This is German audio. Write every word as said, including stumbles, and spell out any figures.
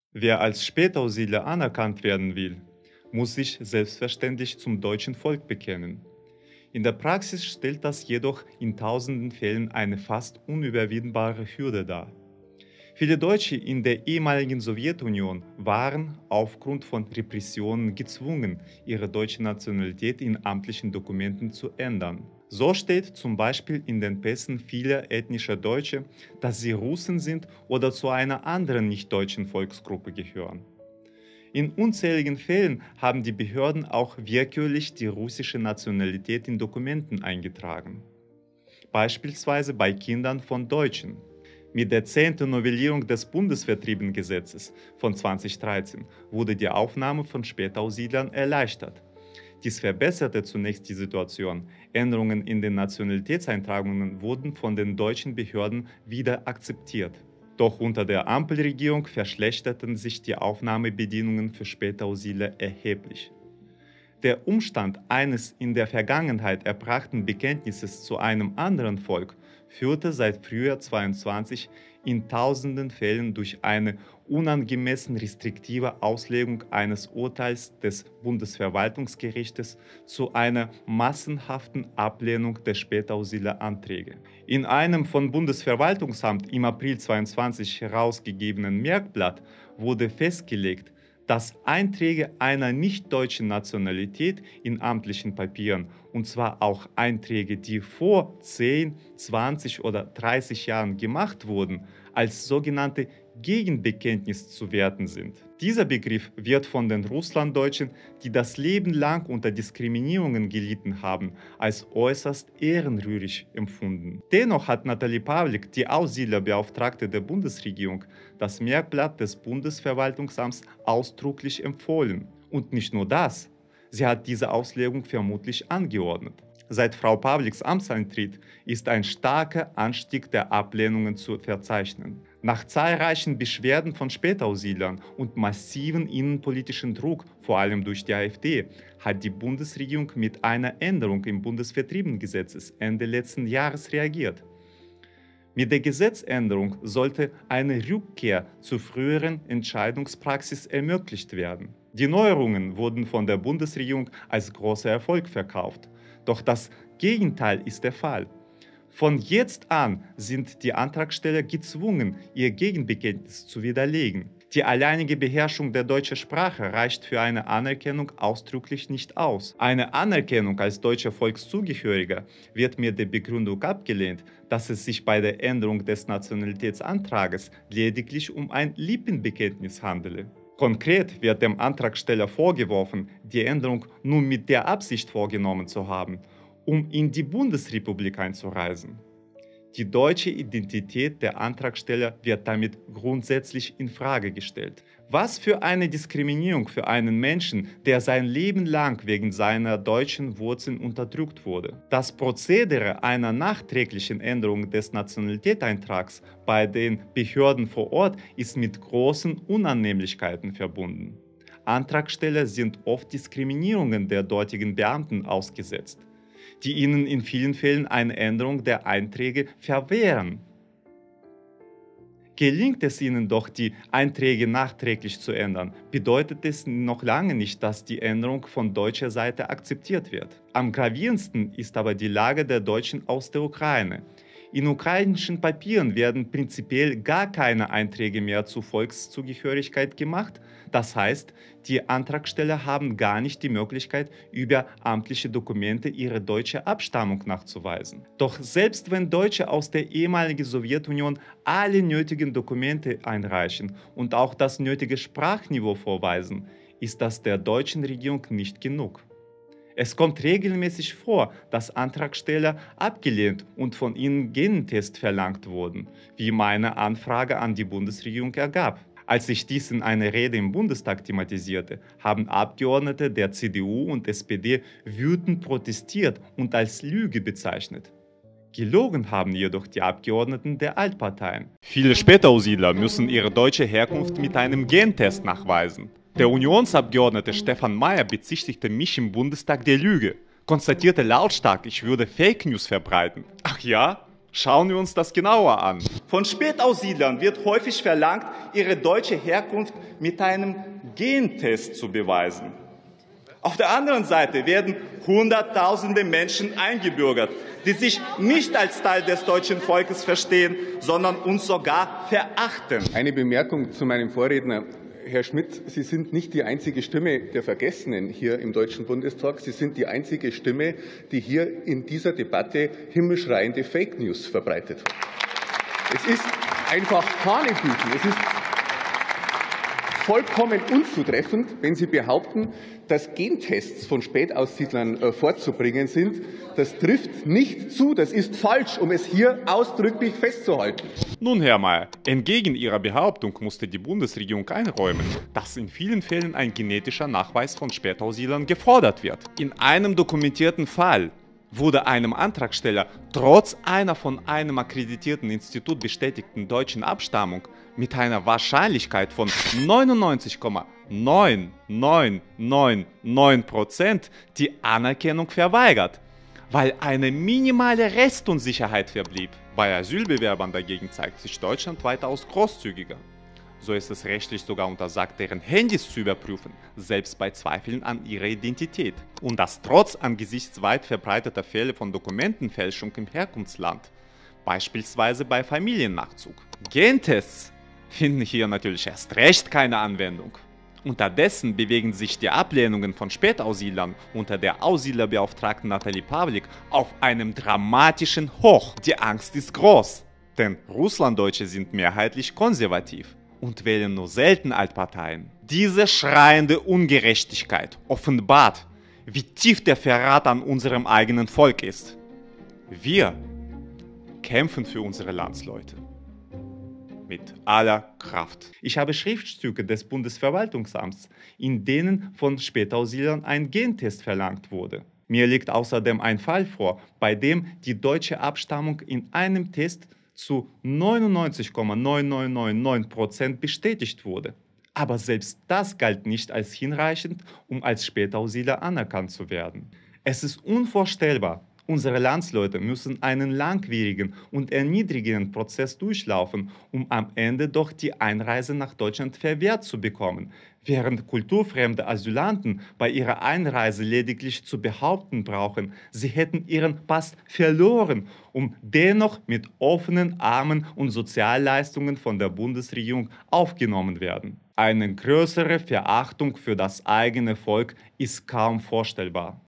Wer als Spätaussiedler anerkannt werden will, muss sich selbstverständlich zum deutschen Volk bekennen. In der Praxis stellt das jedoch in tausenden Fällen eine fast unüberwindbare Hürde dar. Viele Deutsche in der ehemaligen Sowjetunion waren aufgrund von Repressionen gezwungen, ihre deutsche Nationalität in amtlichen Dokumenten zu ändern. So steht zum Beispiel in den Pässen vieler ethnischer Deutsche, dass sie Russen sind oder zu einer anderen nicht-deutschen Volksgruppe gehören. In unzähligen Fällen haben die Behörden auch willkürlich die russische Nationalität in Dokumenten eingetragen. Beispielsweise bei Kindern von Deutschen. Mit der zehnten Novellierung des Bundesvertriebenengesetzes von zweitausenddreizehn wurde die Aufnahme von Spätaussiedlern erleichtert. Dies verbesserte zunächst die Situation. Änderungen in den Nationalitätseintragungen wurden von den deutschen Behörden wieder akzeptiert. Doch unter der Ampelregierung verschlechterten sich die Aufnahmebedingungen für Spätaussiedler erheblich. Der Umstand eines in der Vergangenheit erbrachten Bekenntnisses zu einem anderen Volk führte seit Frühjahr zweiundzwanzig in tausenden Fällen durch eine unangemessen restriktive Auslegung eines Urteils des Bundesverwaltungsgerichtes zu einer massenhaften Ablehnung der Spätaussiedleranträge. In einem vom Bundesverwaltungsamt im April zweiundzwanzig herausgegebenen Merkblatt wurde festgelegt, dass Einträge einer nicht-deutschen Nationalität in amtlichen Papieren, und zwar auch Einträge, die vor zehn, zwanzig oder dreißig Jahren gemacht wurden, als sogenannte Gegenbekenntnis zu werten sind. Dieser Begriff wird von den Russlanddeutschen, die das Leben lang unter Diskriminierungen gelitten haben, als äußerst ehrenrührig empfunden. Dennoch hat Nathalie Pawlik, die Aussiedlerbeauftragte der Bundesregierung, das Merkblatt des Bundesverwaltungsamts ausdrücklich empfohlen. Und nicht nur das, sie hat diese Auslegung vermutlich angeordnet. Seit Frau Pawliks Amtsantritt ist ein starker Anstieg der Ablehnungen zu verzeichnen. Nach zahlreichen Beschwerden von Spätaussiedlern und massiven innenpolitischen Druck, vor allem durch die AfD, hat die Bundesregierung mit einer Änderung im Bundesvertriebenengesetz Ende letzten Jahres reagiert. Mit der Gesetzänderung sollte eine Rückkehr zur früheren Entscheidungspraxis ermöglicht werden. Die Neuerungen wurden von der Bundesregierung als großer Erfolg verkauft. Doch das Gegenteil ist der Fall. Von jetzt an sind die Antragsteller gezwungen, ihr Gegenbekenntnis zu widerlegen. Die alleinige Beherrschung der deutschen Sprache reicht für eine Anerkennung ausdrücklich nicht aus. Eine Anerkennung als deutscher Volkszugehöriger wird mit der Begründung abgelehnt, dass es sich bei der Änderung des Nationalitätsantrages lediglich um ein Lippenbekenntnis handele. Konkret wird dem Antragsteller vorgeworfen, die Änderung nur mit der Absicht vorgenommen zu haben, um in die Bundesrepublik einzureisen. Die deutsche Identität der Antragsteller wird damit grundsätzlich in Frage gestellt. Was für eine Diskriminierung für einen Menschen, der sein Leben lang wegen seiner deutschen Wurzeln unterdrückt wurde. Das Prozedere einer nachträglichen Änderung des Nationalitätseintrags bei den Behörden vor Ort ist mit großen Unannehmlichkeiten verbunden. Antragsteller sind oft Diskriminierungen der dortigen Beamten ausgesetzt, die ihnen in vielen Fällen eine Änderung der Einträge verwehren. Gelingt es ihnen doch, die Einträge nachträglich zu ändern, bedeutet es noch lange nicht, dass die Änderung von deutscher Seite akzeptiert wird. Am gravierendsten ist aber die Lage der Deutschen aus der Ukraine. In ukrainischen Papieren werden prinzipiell gar keine Einträge mehr zur Volkszugehörigkeit gemacht. Das heißt, die Antragsteller haben gar nicht die Möglichkeit, über amtliche Dokumente ihre deutsche Abstammung nachzuweisen. Doch selbst wenn Deutsche aus der ehemaligen Sowjetunion alle nötigen Dokumente einreichen und auch das nötige Sprachniveau vorweisen, ist das der deutschen Regierung nicht genug. Es kommt regelmäßig vor, dass Antragsteller abgelehnt und von ihnen Gentests verlangt wurden, wie meine Anfrage an die Bundesregierung ergab. Als ich dies in einer Rede im Bundestag thematisierte, haben Abgeordnete der C D U und S P D wütend protestiert und als Lüge bezeichnet. Gelogen haben jedoch die Abgeordneten der Altparteien. Viele Spätaussiedler müssen ihre deutsche Herkunft mit einem Gentest nachweisen. Der Unionsabgeordnete Stefan Mayer bezichtigte mich im Bundestag der Lüge, konstatierte lautstark, ich würde Fake News verbreiten. Ach ja? Schauen wir uns das genauer an. Von Spätaussiedlern wird häufig verlangt, ihre deutsche Herkunft mit einem Gentest zu beweisen. Auf der anderen Seite werden Hunderttausende Menschen eingebürgert, die sich nicht als Teil des deutschen Volkes verstehen, sondern uns sogar verachten. Eine Bemerkung zu meinem Vorredner. Herr Schmidt, Sie sind nicht die einzige Stimme der Vergessenen hier im Deutschen Bundestag. Sie sind die einzige Stimme, die hier in dieser Debatte himmelschreiende Fake News verbreitet hat. Es ist einfach Hanebüchen. Es ist vollkommen unzutreffend, wenn Sie behaupten, dass Gentests von Spätaussiedlern äh, vorzubringen sind. Das trifft nicht zu. Das ist falsch, um es hier ausdrücklich festzuhalten. Nun, Herr Mayer, entgegen Ihrer Behauptung musste die Bundesregierung einräumen, dass in vielen Fällen ein genetischer Nachweis von Spätaussiedlern gefordert wird. In einem dokumentierten Fall wurde einem Antragsteller trotz einer von einem akkreditierten Institut bestätigten deutschen Abstammung mit einer Wahrscheinlichkeit von neunundneunzig Komma neun neun neun neun Prozent die Anerkennung verweigert, weil eine minimale Restunsicherheit verblieb. Bei Asylbewerbern dagegen zeigt sich Deutschland weitaus großzügiger. So ist es rechtlich sogar untersagt, deren Handys zu überprüfen, selbst bei Zweifeln an ihrer Identität. Und das trotz angesichts weit verbreiteter Fälle von Dokumentenfälschung im Herkunftsland, beispielsweise bei Familiennachzug. Gentests finden hier natürlich erst recht keine Anwendung. Unterdessen bewegen sich die Ablehnungen von Spätaussiedlern unter der Aussiedlerbeauftragten Nathalie Pavlik auf einem dramatischen Hoch. Die Angst ist groß, denn Russlanddeutsche sind mehrheitlich konservativ und wählen nur selten Altparteien. Diese schreiende Ungerechtigkeit offenbart, wie tief der Verrat an unserem eigenen Volk ist. Wir kämpfen für unsere Landsleute. Mit aller Kraft. Ich habe Schriftstücke des Bundesverwaltungsamts, in denen von Spätaussiedlern ein Gentest verlangt wurde. Mir liegt außerdem ein Fall vor, bei dem die deutsche Abstammung in einem Test zu neunundneunzig Komma neun neun neun neun Prozent bestätigt wurde. Aber selbst das galt nicht als hinreichend, um als Spätaussiedler anerkannt zu werden. Es ist unvorstellbar. Unsere Landsleute müssen einen langwierigen und erniedrigenden Prozess durchlaufen, um am Ende doch die Einreise nach Deutschland verwehrt zu bekommen, während kulturfremde Asylanten bei ihrer Einreise lediglich zu behaupten brauchen, sie hätten ihren Pass verloren, um dennoch mit offenen Armen und Sozialleistungen von der Bundesregierung aufgenommen werden. Eine größere Verachtung für das eigene Volk ist kaum vorstellbar.